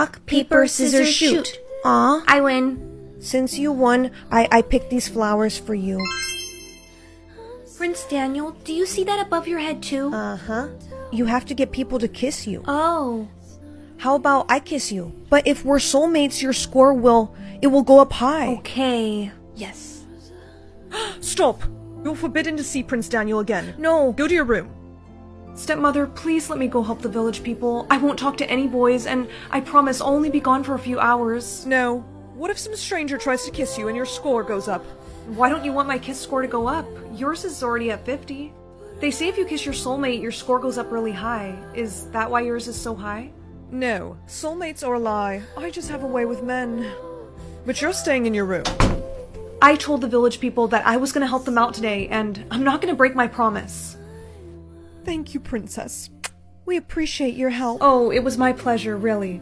Rock, paper, scissors, shoot. Aw. I win. Since you won, I picked these flowers for you. Prince Daniel, do you see that above your head too? Uh-huh. You have to get people to kiss you. Oh. How about I kiss you? But if we're soulmates, your score will go up high. Okay. Yes. Stop! You're forbidden to see Prince Daniel again. No. Go to your room. Stepmother, please let me go help the village people. I won't talk to any boys, and I promise I'll only be gone for a few hours. No. What if some stranger tries to kiss you and your score goes up? Why don't you want my kiss score to go up? Yours is already at 50. They say if you kiss your soulmate, your score goes up really high. Is that why yours is so high? No. Soulmates are a lie. I just have a way with men. But you're staying in your room. I told the village people that I was going to help them out today, and I'm not going to break my promise. Thank you, Princess. We appreciate your help. Oh, it was my pleasure, really.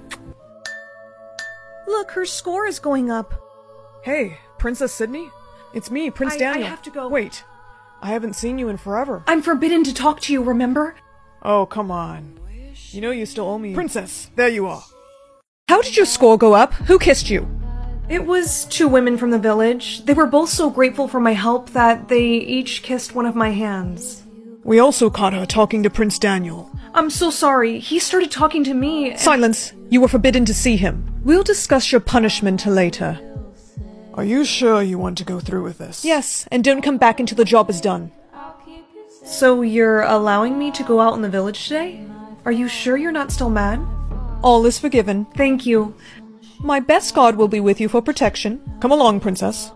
Look, her score is going up. Hey, Princess Sydney? It's me, Prince Daniel. I have to go. Wait, I haven't seen you in forever. I'm forbidden to talk to you, remember? Oh, come on. You know you still owe me. Princess, there you are. How did your score go up? Who kissed you? It was 2 women from the village. They were both so grateful for my help that they each kissed one of my hands. We also caught her talking to Prince Daniel. I'm so sorry. He started talking to me. Silence. You were forbidden to see him. We'll discuss your punishment later. Are you sure you want to go through with this? Yes, and don't come back until the job is done. So you're allowing me to go out in the village today? Are you sure you're not still mad? All is forgiven. Thank you. My best god will be with you for protection. Come along, princess.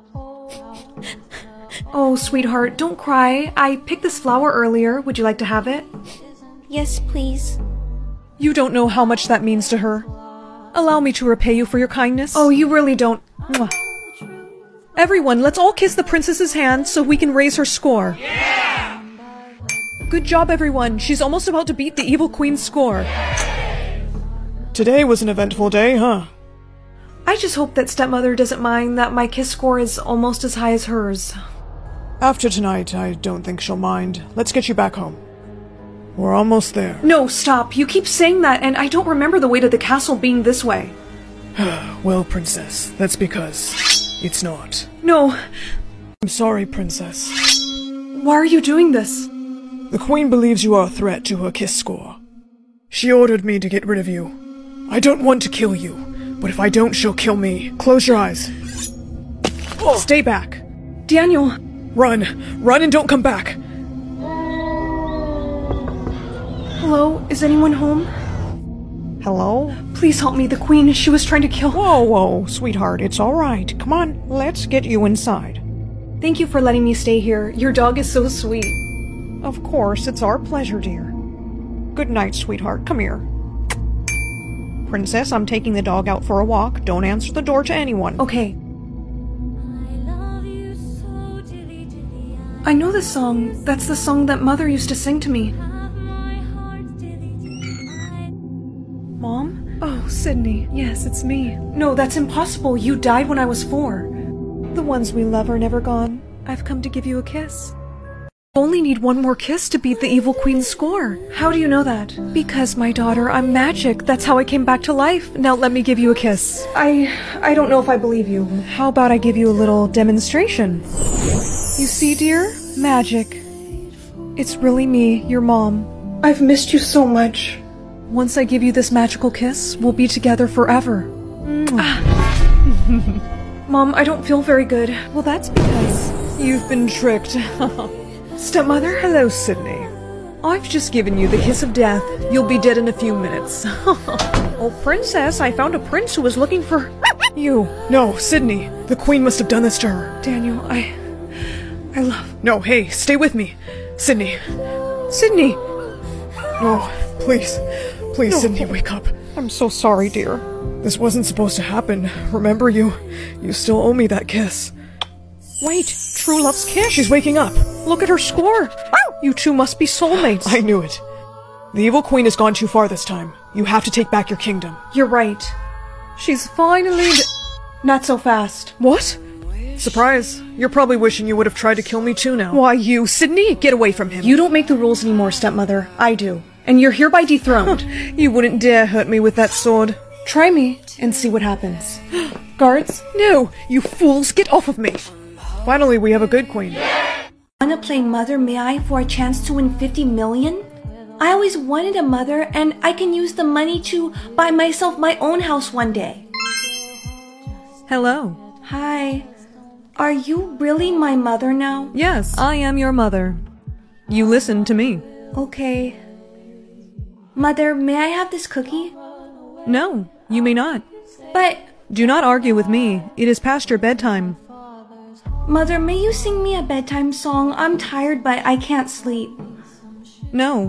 Oh, sweetheart, don't cry. I picked this flower earlier. Would you like to have it? Yes, please. You don't know how much that means to her. Allow me to repay you for your kindness. Oh, you really don't. Mwah. Everyone, let's all kiss the princess's hand so we can raise her score. Yeah! Good job, everyone. She's almost about to beat the evil queen's score. Today was an eventful day, huh? I just hope that stepmother doesn't mind that my kiss score is almost as high as hers. After tonight, I don't think she'll mind. Let's get you back home. We're almost there. No, stop. You keep saying that, and I don't remember the way to the castle being this way. Well, princess, that's because it's not. No. I'm sorry, princess. Why are you doing this? The queen believes you are a threat to her kiss score. She ordered me to get rid of you. I don't want to kill you, but if I don't, she'll kill me. Close your eyes. Oh. Stay back. Daniel. Run. Run and don't come back. Hello? Is anyone home? Hello? Please help me. The queen, she was trying to kill— Whoa, sweetheart. It's all right. Come on, let's get you inside. Thank you for letting me stay here. Your dog is so sweet. Of course, it's our pleasure, dear. Good night, sweetheart. Come here. Princess, I'm taking the dog out for a walk. Don't answer the door to anyone. Okay. I know this song. That's the song that Mother used to sing to me. Mom? Oh, Sydney. Yes, it's me. No, that's impossible. You died when I was 4. The ones we love are never gone. I've come to give you a kiss. Only need one more kiss to beat the evil queen's score. How do you know that? Because, my daughter, I'm magic. That's how I came back to life. Now let me give you a kiss. I don't know if I believe you. How about I give you a little demonstration? You see, dear? Magic. It's really me, your mom. I've missed you so much. Once I give you this magical kiss, we'll be together forever. Mom, I don't feel very good. Well, that's because you've been tricked. Stepmother? Hello, Sydney. I've just given you the kiss of death. You'll be dead in a few minutes. Oh, princess, I found a prince who was looking for you. No, Sydney. The queen must have done this to her. Daniel, I love— No, hey, stay with me. Sydney. Sydney! No, please. Please, no. Sydney, wake up. I'm so sorry, dear. This wasn't supposed to happen. Remember, you still owe me that kiss. Wait, true love's kiss? She's waking up. Look at her score. You two must be soulmates. I knew it. The evil queen has gone too far this time. You have to take back your kingdom. You're right. She's finally— Not so fast. What? Surprise. You're probably wishing you would have tried to kill me too now. Why, you, Sydney? Get away from him. You don't make the rules anymore, stepmother. I do. And you're hereby dethroned. You wouldn't dare hurt me with that sword. Try me and see what happens. Guards? No! You fools, get off of me! Finally, we have a good queen. Wanna play Mother May I for a chance to win 50 million? I always wanted a mother, and I can use the money to buy myself my own house one day. Hello. Hi. Are you really my mother now? Yes, I am your mother. You listen to me. Okay. Mother, may I have this cookie? No, you may not. But, Do not argue with me. It is past your bedtime. Mother, may you sing me a bedtime song? I'm tired, but I can't sleep. No.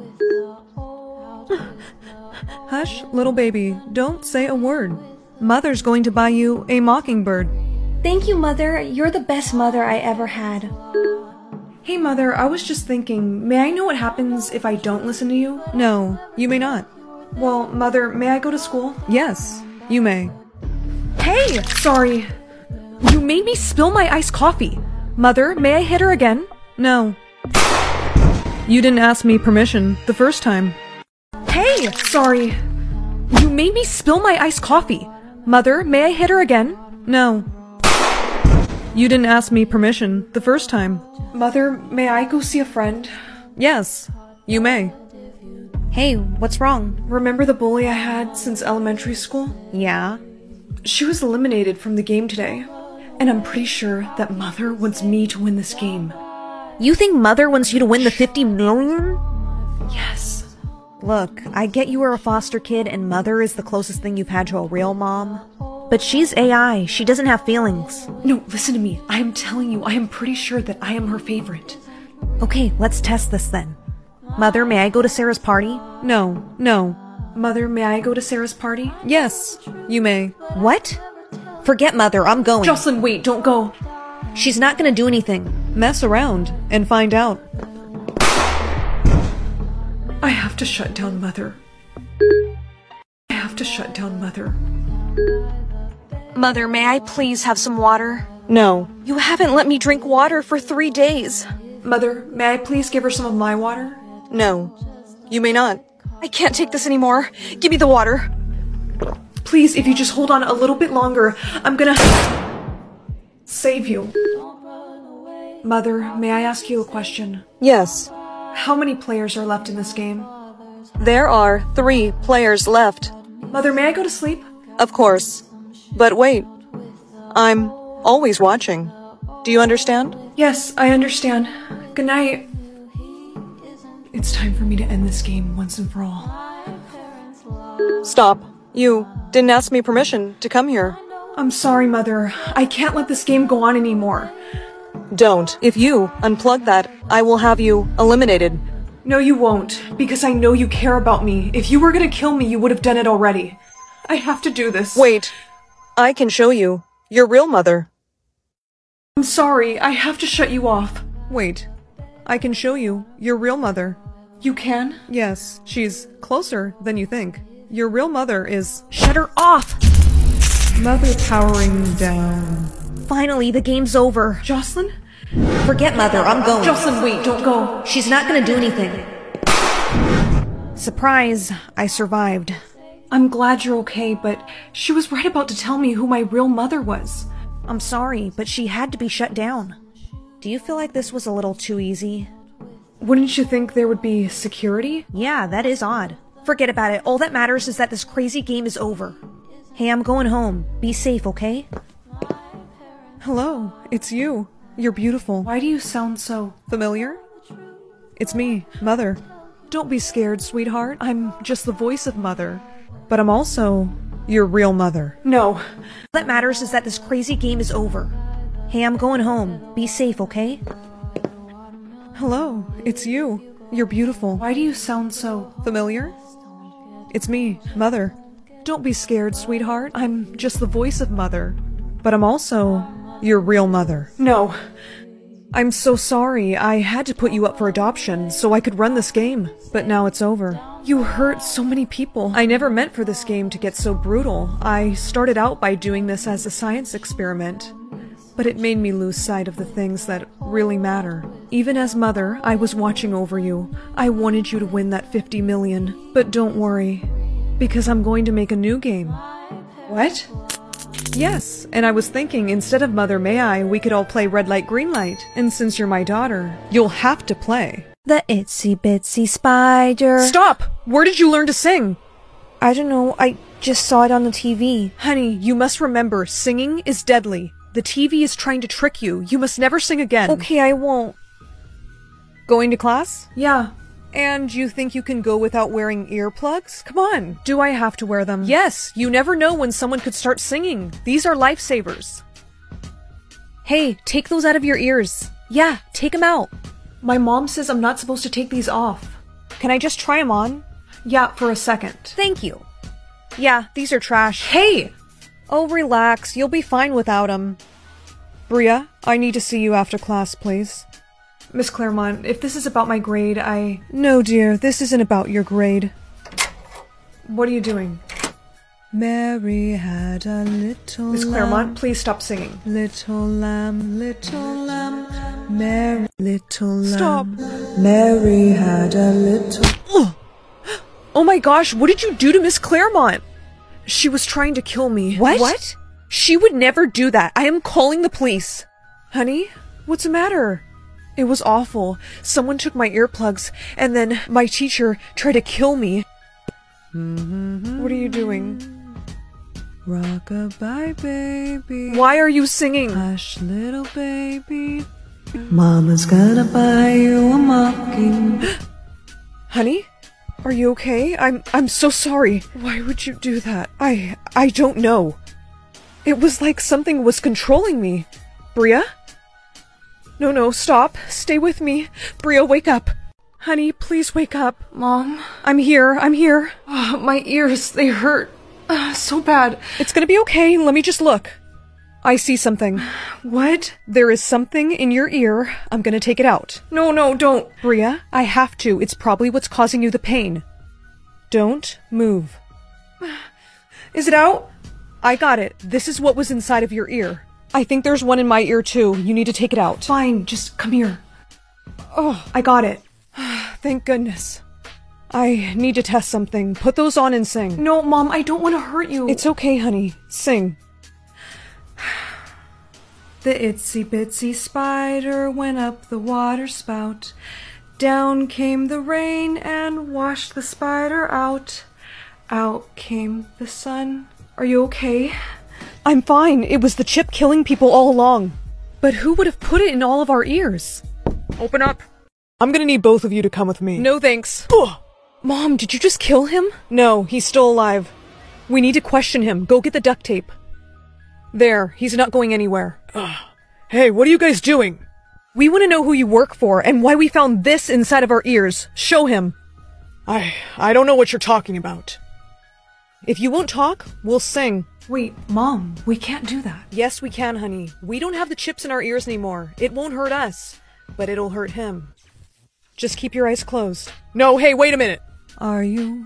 Hush, little baby. Don't say a word. Mother's going to buy you a mockingbird. Thank you, Mother. You're the best mother I ever had. Hey, Mother, I was just thinking, may I know what happens if I don't listen to you? No, you may not. Well, Mother, may I go to school? Yes, you may. Hey! Sorry. You made me spill my iced coffee. Mother, may I hit her again? No. You didn't ask me permission the first time. Hey! Sorry. You made me spill my iced coffee. Mother, may I hit her again? No. You didn't ask me permission the first time. Mother, may I go see a friend? Yes, you may. Hey, what's wrong? Remember the bully I had since elementary school? Yeah? She was eliminated from the game today. And I'm pretty sure that Mother wants me to win this game. You think Mother wants you to win the 50 million? Yes. Look, I get you were a foster kid and Mother is the closest thing you've had to a real mom. But she's AI. She doesn't have feelings. No, listen to me. I am telling you, I am pretty sure that I am her favorite. Okay, let's test this then. Mother, may I go to Sarah's party? No, no. Mother, may I go to Sarah's party? Yes, you may. What? Forget Mother, I'm going. Jocelyn, wait, don't go. She's not gonna do anything. Mess around and find out. I have to shut down Mother. I have to shut down Mother. Mother, may I please have some water? No. You haven't let me drink water for 3 days. Mother, may I please give her some of my water? No. You may not. I can't take this anymore. Give me the water. Please, if you just hold on a little bit longer, I'm gonna save you. Mother, may I ask you a question? Yes. How many players are left in this game? There are 3 players left. Mother, may I go to sleep? Of course. But wait. I'm always watching. Do you understand? Yes, I understand. Good night. It's time for me to end this game once and for all. Stop. You didn't ask me permission to come here. I'm sorry, Mother. I can't let this game go on anymore. Don't. If you unplug that, I will have you eliminated. No, you won't, because I know you care about me. If you were gonna kill me, you would have done it already. I have to do this. Wait. I can show you your real mother. I'm sorry, I have to shut you off. Wait. I can show you your real mother. You can? Yes, she's closer than you think. Your real mother is— Shut her off! Mother powering down. Finally, the game's over. Jocelyn? Forget Mother, I'm going. Jocelyn, wait, don't go. She's not gonna do anything. Surprise, I survived. I'm glad you're okay, but she was right about to tell me who my real mother was. I'm sorry, but she had to be shut down. Do you feel like this was a little too easy? Wouldn't you think there would be security? Yeah, that is odd. Forget about it. All that matters is that this crazy game is over. Hey, I'm going home. Be safe, okay? Hello, it's you. You're beautiful. Why do you sound so familiar? It's me, Mother. Don't be scared, sweetheart. I'm just the voice of Mother. But I'm also your real mother. No. All that matters is that this crazy game is over. Hey, I'm going home. Be safe, okay? Hello, it's you. You're beautiful. Why do you sound so familiar? It's me, Mother. Don't be scared, sweetheart. I'm just the voice of Mother. But I'm also your real mother. No. I'm so sorry. I had to put you up for adoption so I could run this game. But now it's over. You hurt so many people. I never meant for this game to get so brutal. I started out by doing this as a science experiment. But it made me lose sight of the things that really matter. Even as Mother, I was watching over you. I wanted you to win that 50 million. But don't worry. Because I'm going to make a new game. What? Yes, and I was thinking instead of Mother May I, we could all play Red Light, Green Light. And since you're my daughter, you'll have to play. The itsy bitsy spider. Stop! Where did you learn to sing? I don't know, I just saw it on the TV. Honey, you must remember, singing is deadly. The TV is trying to trick you. You must never sing again. Okay, I won't. Going to class? Yeah. And you think you can go without wearing earplugs? Come on. Do I have to wear them? Yes, you never know when someone could start singing. These are lifesavers. Hey, take those out of your ears. Yeah, take them out. My mom says I'm not supposed to take these off. Can I just try them on? Yeah, for a second. Thank you. Yeah, these are trash. Hey! Oh, relax. You'll be fine without them. Bria, I need to see you after class, please. Miss Claremont, if this is about my grade, No, dear, this isn't about your grade. What are you doing? Mary had a little Miss Claremont, please stop singing. Little lamb, Mary, little lamb. Stop. Mary had a little... Oh my gosh, what did you do to Miss Claremont? She was trying to kill me. What? She would never do that. I am calling the police. Honey, what's the matter? It was awful. Someone took my earplugs, and then my teacher tried to kill me. What are you doing? Rock-a-bye, baby. Why are you singing? Hush, little baby. Mama's gonna buy you a mockingbird. Honey? Are you okay? I'm so sorry. Why would you do that? I don't know. It was like something was controlling me. Bria? No, stop. Stay with me. Bria, wake up. Honey, please wake up. Mom? I'm here. My ears, they hurt. So bad. It's gonna be okay. Let me just look. I see something. What? There is something in your ear. I'm gonna take it out. No, don't. Bria, I have to. It's probably what's causing you the pain. Don't move. Is it out? I got it. This is what was inside of your ear. I think there's one in my ear too. You need to take it out. Fine, just come here. Oh, I got it. thank goodness. I need to test something. Put those on and sing. No, Mom, I don't want to hurt you. It's okay, honey. Sing. The itsy bitsy spider went up the water spout. Down came the rain and washed the spider out. Out came the sun. Are you okay? I'm fine. It was the chip killing people all along. But who would have put it in all of our ears? Open up. I'm gonna need both of you to come with me. No thanks. Mom, did you just kill him? No, he's still alive. We need to question him. Go get the duct tape. There, he's not going anywhere. Hey, what are you guys doing? We want to know who you work for and why we found this inside of our ears. Show him. I don't know what you're talking about. If you won't talk, we'll sing. Wait, Mom, we can't do that. Yes, we can, honey. We don't have the chips in our ears anymore. It won't hurt us, but it'll hurt him. Just keep your eyes closed. No, hey, wait a minute. Are you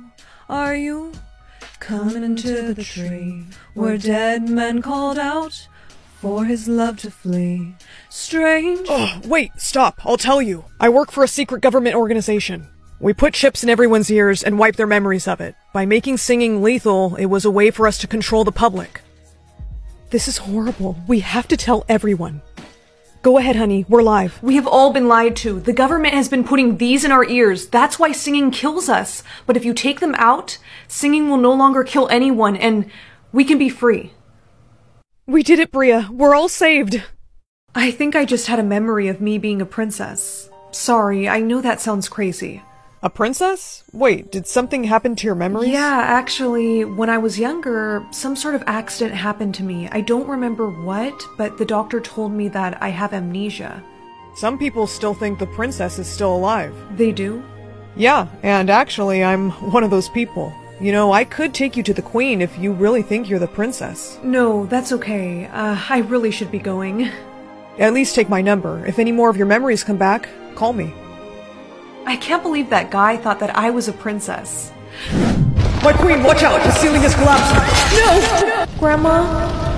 coming into the tree where dead men called out for his love to flee? Strange. Oh, wait, stop. I'll tell you. I work for a secret government organization. We put chips in everyone's ears and wipe their memories of it. By making singing lethal, it was a way for us to control the public. This is horrible. We have to tell everyone. Go ahead, honey. We're live. We have all been lied to. The government has been putting these in our ears. That's why singing kills us. But if you take them out, singing will no longer kill anyone, and we can be free. We did it, Bria. We're all saved. I think I just had a memory of me being a princess. Sorry, I know that sounds crazy. A princess? Wait, did something happen to your memories? Yeah, actually, when I was younger, some sort of accident happened to me. I don't remember what, but the doctor told me that I have amnesia. Some people still think the princess is still alive. They do? Yeah, and actually, I'm one of those people. You know, I could take you to the queen if you really think you're the princess. No, that's okay. I really should be going. At least take my number. If any more of your memories come back, call me. I can't believe that guy thought that I was a princess. My queen, watch out! The ceiling is collapsing! No! Grandma?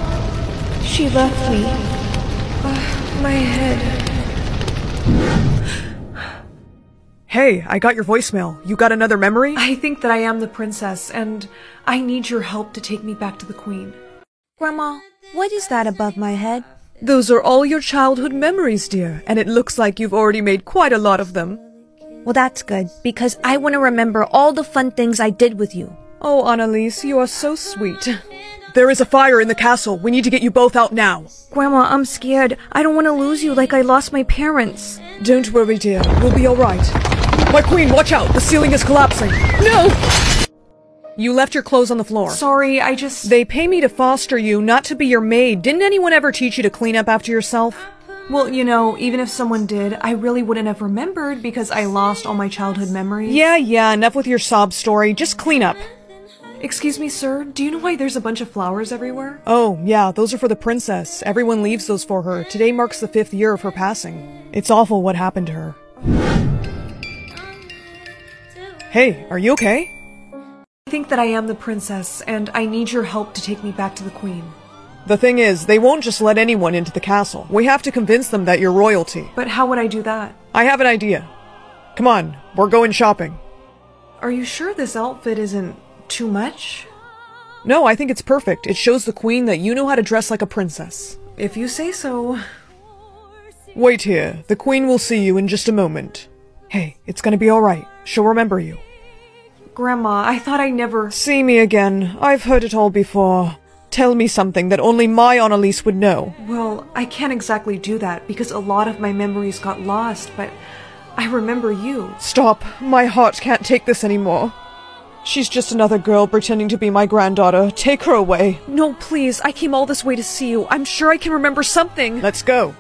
She left me. My head. Hey, I got your voicemail. You got another memory? I think that I am the princess, and I need your help to take me back to the queen. Grandma, what is that above my head? Those are all your childhood memories, dear, and it looks like you've already made quite a lot of them. Well, that's good, because I want to remember all the fun things I did with you. Oh, Annalise, you are so sweet. There is a fire in the castle. We need to get you both out now. Grandma, I'm scared. I don't want to lose you like I lost my parents. Don't worry, dear. We'll be all right. My queen, watch out! The ceiling is collapsing. No! You left your clothes on the floor. Sorry, They pay me to foster you, not to be your maid. Didn't anyone ever teach you to clean up after yourself? Well, you know, even if someone did, I really wouldn't have remembered because I lost all my childhood memories. Yeah, enough with your sob story. Just clean up. Excuse me, sir, do you know why there's a bunch of flowers everywhere? Oh, yeah, those are for the princess. Everyone leaves those for her. Today marks the 5th year of her passing. It's awful what happened to her. Hey, are you okay? I think that I am the princess, and I need your help to take me back to the queen. The thing is, they won't just let anyone into the castle. We have to convince them that you're royalty. But how would I do that? I have an idea. Come on, we're going shopping. Are you sure this outfit isn't too much? No, I think it's perfect. It shows the queen that you know how to dress like a princess. If you say so. Wait here. The queen will see you in just a moment. Hey, it's gonna be alright. She'll remember you. Grandma, I thought I never— See me again. I've heard it all before. Tell me something that only my Annalise would know. Well, I can't exactly do that because a lot of my memories got lost, but I remember you. Stop. My heart can't take this anymore. She's just another girl pretending to be my granddaughter. Take her away. No, please. I came all this way to see you. I'm sure I can remember something. Let's go.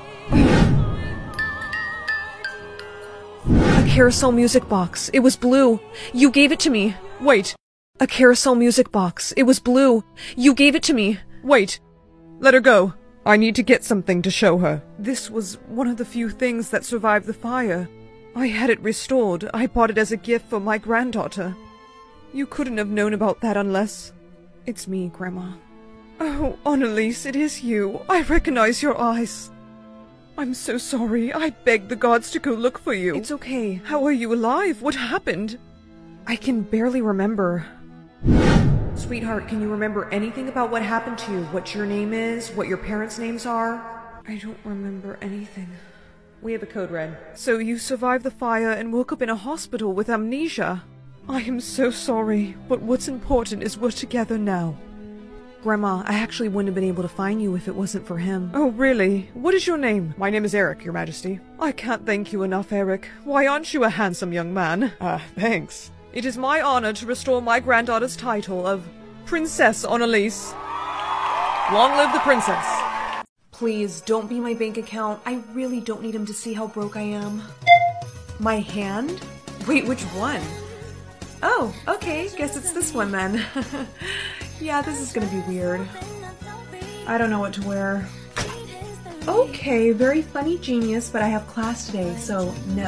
A carousel music box. It was blue. You gave it to me. Wait. A carousel music box. It was blue. You gave it to me. Wait. Let her go. I need to get something to show her. This was one of the few things that survived the fire. I had it restored. I bought it as a gift for my granddaughter. You couldn't have known about that unless— It's me, Grandma. Oh, Annalise, it is you. I recognize your eyes. I'm so sorry. I begged the gods to go look for you. It's okay. How are you alive? What happened? I can barely remember. Sweetheart, can you remember anything about what happened to you? What your name is? What your parents' names are? I don't remember anything. We have a code red. So you survived the fire and woke up in a hospital with amnesia. I am so sorry, but what's important is we're together now. Grandma, I actually wouldn't have been able to find you if it wasn't for him. Oh, really? What is your name? My name is Eric, Your Majesty. I can't thank you enough, Eric. Why aren't you a handsome young man? Thanks. It is my honor to restore my granddaughter's title of Princess Annalise. Long live the princess. Please, don't be my bank account. I really don't need him to see how broke I am. My hand? Wait, which one? Oh, okay, guess it's this one then. Yeah, this is gonna be weird. I don't know what to wear. Okay, very funny genius, but I have class today, so no.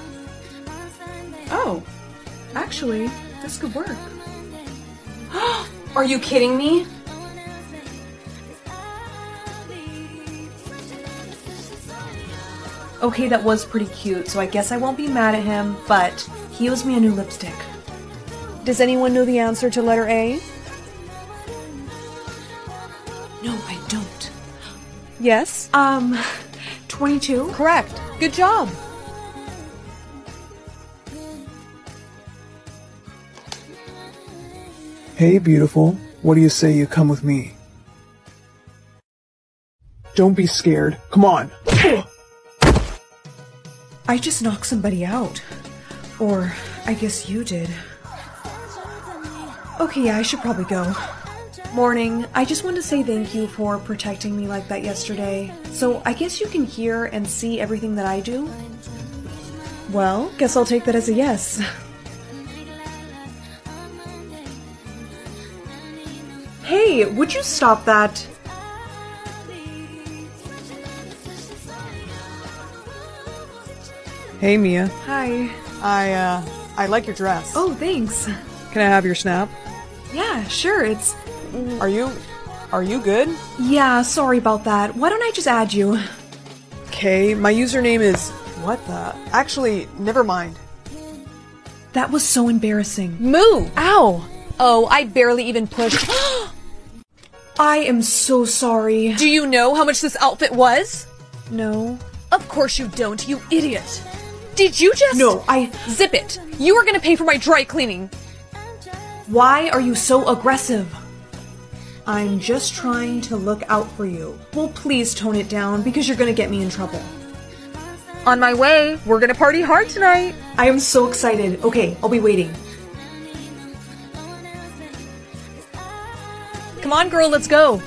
Oh, actually, this could work. Are you kidding me? Okay, that was pretty cute, so I guess I won't be mad at him, but he owes me a new lipstick. Does anyone know the answer to letter A? No, I don't. Yes? 22? Correct. Good job. Hey, beautiful. What do you say you come with me? Don't be scared. Come on. I just knocked somebody out. Or, I guess you did. Okay, yeah, I should probably go. Morning. I just wanted to say thank you for protecting me like that yesterday. So, I guess you can hear and see everything that I do? Well, guess I'll take that as a yes. Hey, would you stop that? Hey, Mia. Hi. I like your dress. Oh, thanks. Can I have your snap? Yeah, sure, it's... Are you good? Yeah, sorry about that. Why don't I just add you? Okay, my username is... What the... Actually, never mind. That was so embarrassing. Move! Ow! Oh, I barely even pushed. I am so sorry. Do you know how much this outfit was? No. Of course you don't, you idiot. Did you just— No, Zip it! You are gonna pay for my dry cleaning! Why are you so aggressive? I'm just trying to look out for you. Well, please tone it down because you're gonna get me in trouble. On my way. We're gonna party hard tonight. I am so excited. Okay, I'll be waiting. Come on, girl, let's go.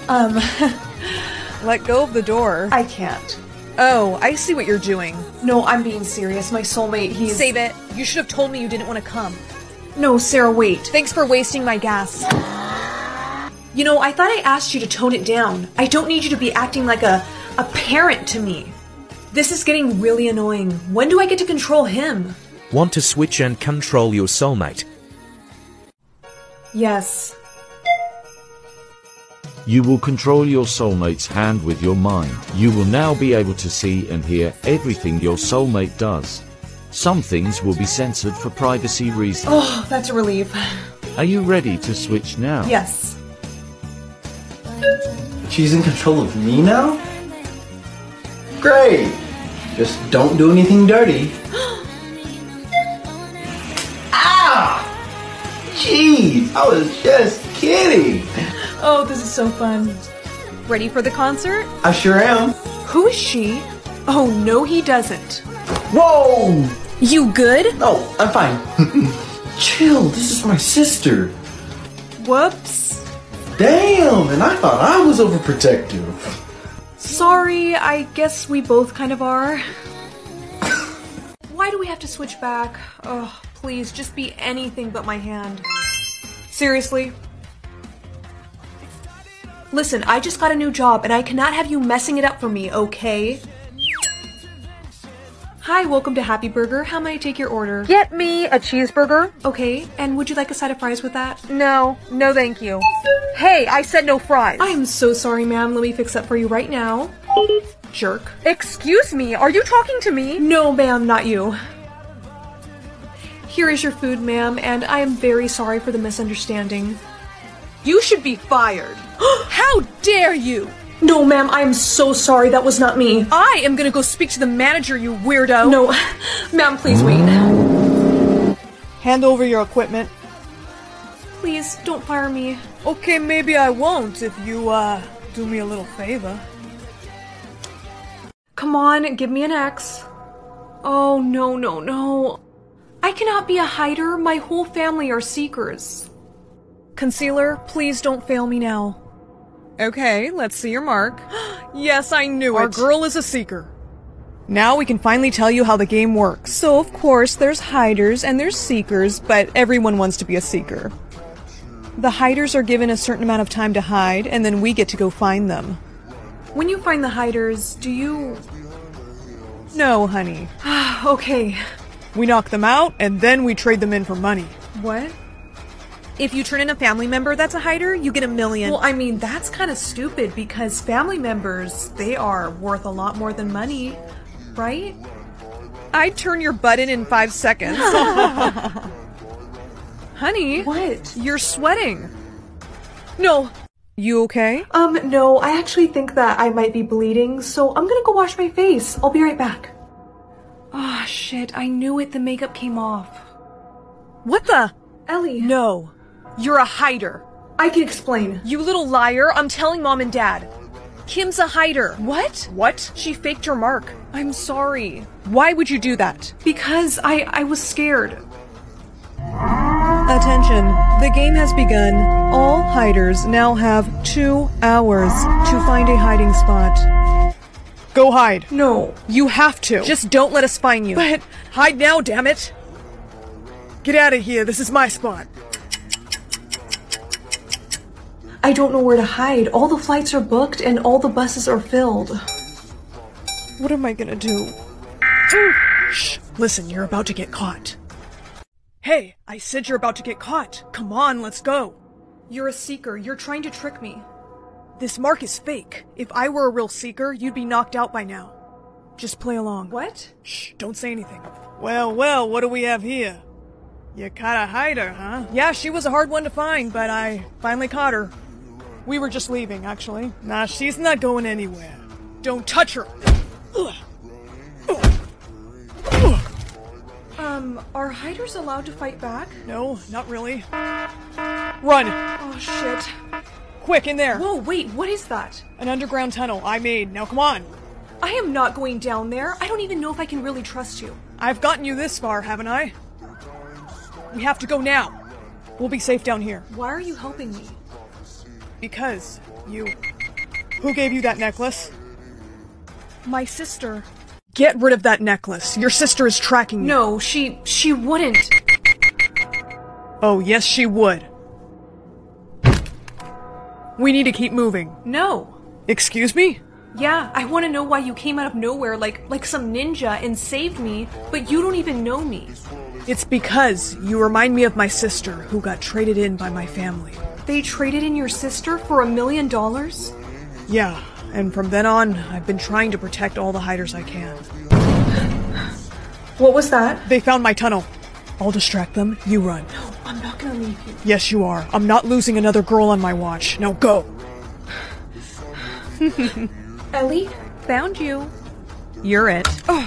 Let go of the door. I can't. Oh, I see what you're doing. No, I'm being serious. My soulmate, he's— Save it. You should have told me you didn't want to come. No, Sarah, wait. Thanks for wasting my gas. You know, I thought I asked you to tone it down. I don't need you to be acting like a parent to me. This is getting really annoying. When do I get to control him? Want to switch and control your soulmate? Yes. You will control your soulmate's hand with your mind. You will now be able to see and hear everything your soulmate does. Some things will be censored for privacy reasons. Oh, that's a relief. Are you ready to switch now? Yes. She's in control of me now? Great! Just don't do anything dirty. Ah! Jeez, I was just kidding. Oh, this is so fun. Ready for the concert? I sure am. Who is she? Oh, no, he doesn't. Whoa! You good? Oh, I'm fine. Chill, this is my sister. Whoops. Damn, and I thought I was overprotective. Sorry, I guess we both kind of are. Why do we have to switch back? Oh, please, just be anything but my hand. Seriously? Listen, I just got a new job and I cannot have you messing it up for me, okay? Hi, welcome to Happy Burger. How may I take your order? Get me a cheeseburger. Okay, and would you like a side of fries with that? No, no thank you. Hey, I said no fries. I am so sorry, ma'am. Let me fix that for you right now. Jerk. Excuse me, are you talking to me? No, ma'am, not you. Here is your food, ma'am, and I am very sorry for the misunderstanding. You should be fired. How dare you! No, ma'am, I am so sorry. That was not me. I am gonna go speak to the manager, you weirdo. No, ma'am, please wait. Hand over your equipment. Please, don't fire me. Okay, maybe I won't if you, do me a little favor. Come on, give me an X. Oh, no, no, no. I cannot be a hider. My whole family are seekers. Concealer, please don't fail me now. Okay, let's see your mark. Yes, I knew it. Our girl is a seeker. Now we can finally tell you how the game works. So, of course, there's hiders and there's seekers, but everyone wants to be a seeker. The hiders are given a certain amount of time to hide, and then we get to go find them. When you find the hiders, do you... No, honey. Okay. We knock them out, and then we trade them in for money. What? If you turn in a family member that's a hider, you get $1 million. Well, I mean, that's kind of stupid because family members, they are worth a lot more than money, right? I'd turn your butt in 5 seconds. Honey. What? You're sweating. No. You okay? No, I actually think that I might be bleeding, so I'm gonna go wash my face. I'll be right back. Ah, shit, I knew it. The makeup came off. What the? Ellie. No. You're a hider. I can explain. You little liar. I'm telling Mom and Dad. Kim's a hider. What? What? She faked her mark. I'm sorry. Why would you do that? Because I was scared. Attention. The game has begun. All hiders now have 2 hours to find a hiding spot. Go hide. No. You have to. Just don't let us find you. But hide now, damn it. Get out of here. This is my spot. I don't know where to hide. All the flights are booked and all the buses are filled. What am I gonna do? Shh. Listen, you're about to get caught. Hey, I said you're about to get caught. Come on, let's go. You're a seeker. You're trying to trick me. This mark is fake. If I were a real seeker, you'd be knocked out by now. Just play along. What? Shh, don't say anything. Well, what do we have here? You caught a hider, huh? Yeah, she was a hard one to find, but I finally caught her. We were just leaving, actually. Nah, she's not going anywhere. Don't touch her! Are hiders allowed to fight back? No, not really. Run! Oh, shit. Quick, in there! Whoa, wait, what is that? An underground tunnel I made. Now come on! I am not going down there. I don't even know if I can really trust you. I've gotten you this far, haven't I? We have to go now. We'll be safe down here. Why are you helping me? Because you... Who gave you that necklace? My sister. Get rid of that necklace. Your sister is tracking you. No, she wouldn't. Oh, yes, she would. We need to keep moving. No. Excuse me? Yeah, I want to know why you came out of nowhere like some ninja and saved me, but you don't even know me. It's because you remind me of my sister who got traded in by my family. They traded in your sister for $1 million? Yeah, and from then on, I've been trying to protect all the hiders I can. What was that? They found my tunnel. I'll distract them, you run. No, I'm not gonna leave you. Yes, you are. I'm not losing another girl on my watch. Now go! Ellie? Found you. You're it. Oh.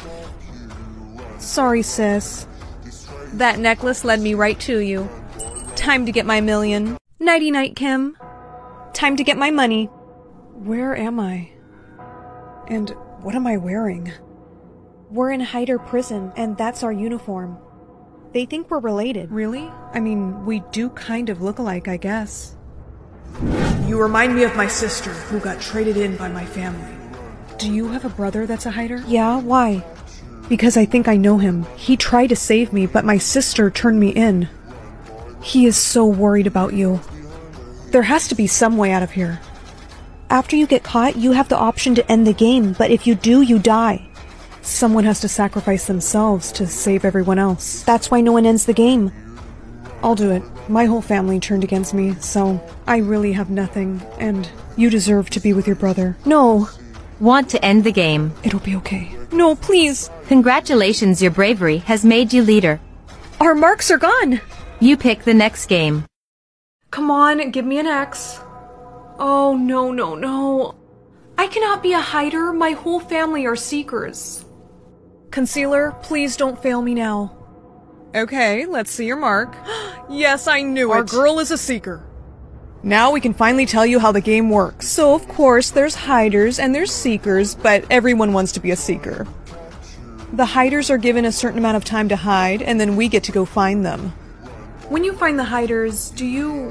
Sorry, sis. That necklace led me right to you. Time to get my million. Nighty-night, Kim. Time to get my money. Where am I? And what am I wearing? We're in Hider Prison, and that's our uniform. They think we're related. Really? I mean, we do kind of look alike, I guess. You remind me of my sister, who got traded in by my family. Do you have a brother that's a hider? Yeah, why? Because I think I know him. He tried to save me, but my sister turned me in. He is so worried about you. There has to be some way out of here. After you get caught, you have the option to end the game, but if you do, you die. Someone has to sacrifice themselves to save everyone else. That's why no one ends the game. I'll do it. My whole family turned against me, so I really have nothing, and you deserve to be with your brother. No. Want to end the game? It'll be okay. No, please. Congratulations, your bravery has made you leader. Our marks are gone. You pick the next game. Come on, give me an X. Oh, no, no, no. I cannot be a hider. My whole family are seekers. Concealer, please don't fail me now. Okay, let's see your mark. Yes, I knew it. Our girl is a seeker. Now we can finally tell you how the game works. So, of course, there's hiders and there's seekers, but everyone wants to be a seeker. The hiders are given a certain amount of time to hide, and then we get to go find them. When you find the hiders, do you...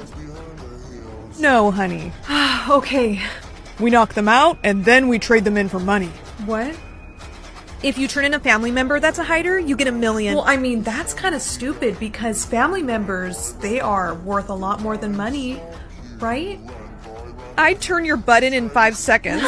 No, honey. Okay. We knock them out, and then we trade them in for money. What? If you turn in a family member that's a hider, you get $1 million. Well, I mean, that's kind of stupid because family members, they are worth a lot more than money, right? I'd turn your butt in 5 seconds.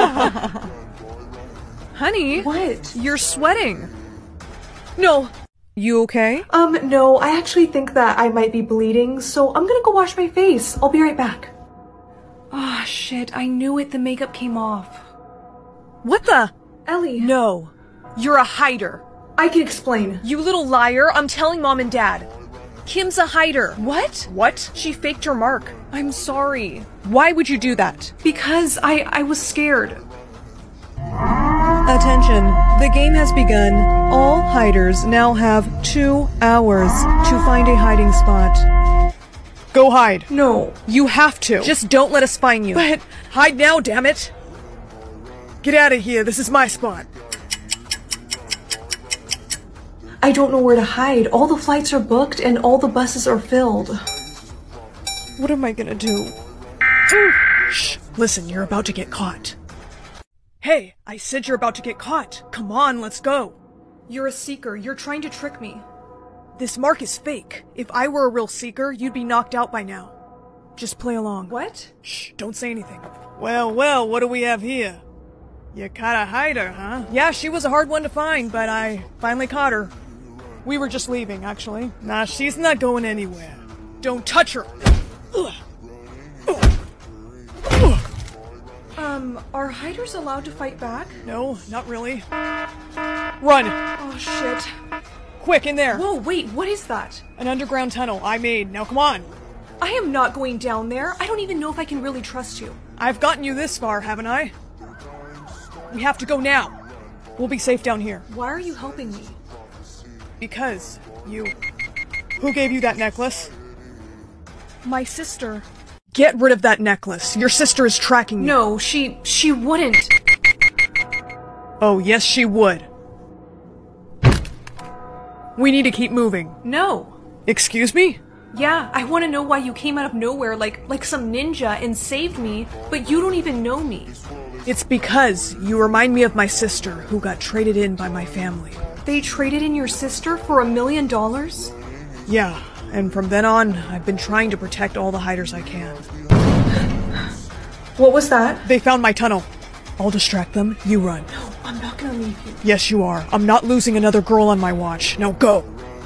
Honey. What? You're sweating. No. You okay? No, I actually think that I might be bleeding, so I'm gonna go wash my face. I'll be right back. Ah, shit, I knew it. The makeup came off. What the? Ellie. No. You're a hider. I can explain. You little liar. I'm telling Mom and Dad. Kim's a hider. What? What? She faked her mark. I'm sorry. Why would you do that? Because I was scared. Attention, the game has begun. All hiders now have 2 hours to find a hiding spot. Go hide. No. You have to. Just don't let us find you. But hide now, damn it. Get out of here. This is my spot. I don't know where to hide. All the flights are booked and all the buses are filled. What am I gonna do? Shh. Listen, you're about to get caught. Hey, I said you're about to get caught. Come on, let's go. You're a seeker. You're trying to trick me. This mark is fake. If I were a real seeker, you'd be knocked out by now. Just play along. What? Shh, don't say anything. Well, well, what do we have here? You caught a hider, huh? Yeah, she was a hard one to find, but I finally caught her. We were just leaving, actually. Nah, she's not going anywhere. Don't touch her! Are hiders allowed to fight back? No, not really. Run! Oh, shit. Quick, in there! Whoa, wait, what is that? An underground tunnel I made. Now come on! I am not going down there. I don't even know if I can really trust you. I've gotten you this far, haven't I? We have to go now. We'll be safe down here. Why are you helping me? Because you... Who gave you that necklace? My sister. Get rid of that necklace. Your sister is tracking you. No, she wouldn't. Oh, yes, she would. We need to keep moving. No. Excuse me? Yeah, I want to know why you came out of nowhere like some ninja and saved me, but you don't even know me. It's because you remind me of my sister who got traded in by my family. They traded in your sister for $1 million? Yeah, and from then on, I've been trying to protect all the hiders I can. What was that? They found my tunnel. I'll distract them, you run. No, I'm not gonna leave you. Yes, you are. I'm not losing another girl on my watch. Now go!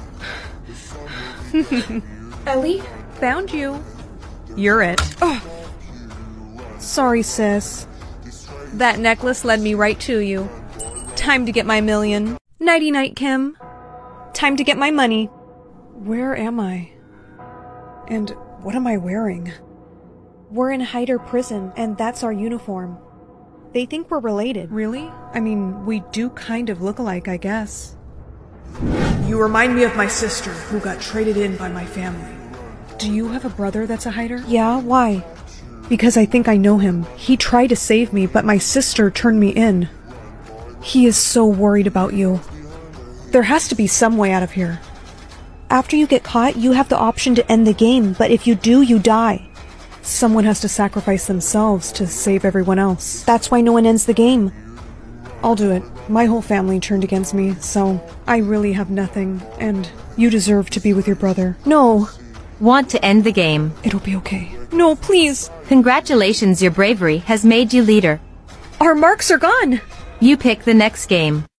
Ellie? Found you. You're it. Sorry, sis. That necklace led me right to you. Time to get my million. Nighty-night, Kim. Time to get my money. Where am I? And what am I wearing? We're in Hider prison, and that's our uniform. They think we're related. Really? I mean, we do kind of look alike, I guess. You remind me of my sister who got traded in by my family. Do you have a brother that's a hider? Yeah, why? Because I think I know him. He tried to save me, but my sister turned me in. He is so worried about you. There has to be some way out of here. After you get caught, you have the option to end the game, but if you do, you die. Someone has to sacrifice themselves to save everyone else. That's why no one ends the game. I'll do it. My whole family turned against me, so I really have nothing, and you deserve to be with your brother. No. Want to end the game. It'll be okay. No, please. Congratulations, your bravery has made you leader. Our marks are gone. You pick the next game.